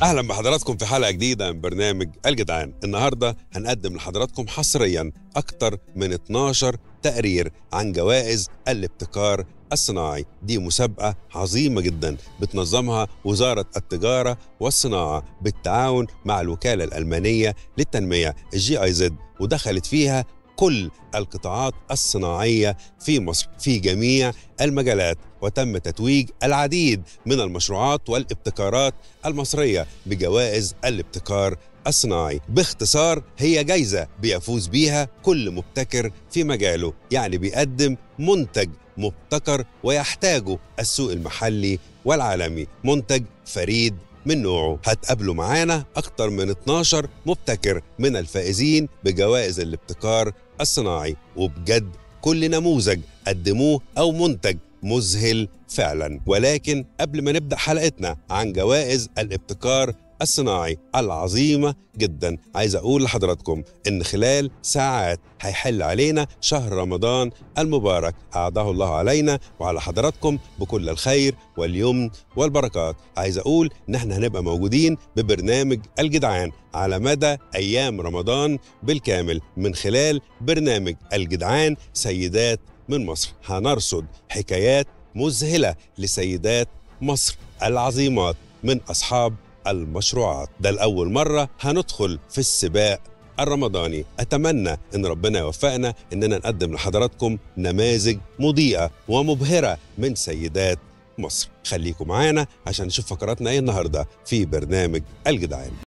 اهلا بحضراتكم في حلقه جديده من برنامج الجدعان. النهارده هنقدم لحضراتكم حصريا اكتر من 12 تقرير عن جوائز الابتكار الصناعي. دي مسابقه عظيمه جدا بتنظمها وزاره التجاره والصناعه بالتعاون مع الوكاله الالمانيه للتنميه GIZ، ودخلت فيها كل القطاعات الصناعيه في مصر في جميع المجالات، وتم تتويج العديد من المشروعات والابتكارات المصرية بجوائز الابتكار الصناعي. باختصار هي جايزة بيفوز بيها كل مبتكر في مجاله، يعني بيقدم منتج مبتكر ويحتاجه السوق المحلي والعالمي، منتج فريد من نوعه. هتقابلوا معانا أكتر من 12 مبتكر من الفائزين بجوائز الابتكار الصناعي، وبجد كل نموذج قدموه أو منتج مذهل فعلا. ولكن قبل ما نبدأ حلقتنا عن جوائز الابتكار الصناعي العظيمة جدا، عايز أقول لحضراتكم إن خلال ساعات هيحل علينا شهر رمضان المبارك، أعاده الله علينا وعلى حضراتكم بكل الخير واليمن والبركات. عايز أقول إن احنا هنبقى موجودين ببرنامج الجدعان على مدى أيام رمضان بالكامل من خلال برنامج الجدعان سيدات من مصر. هنرصد حكايات مذهلة لسيدات مصر العظيمات من أصحاب المشروعات. ده لأول مرة هندخل في السباق الرمضاني. أتمنى إن ربنا يوفقنا إننا نقدم لحضراتكم نماذج مضيئة ومبهرة من سيدات مصر. خليكم معانا عشان نشوف فقراتنا إيه النهاردة في برنامج الجدعان.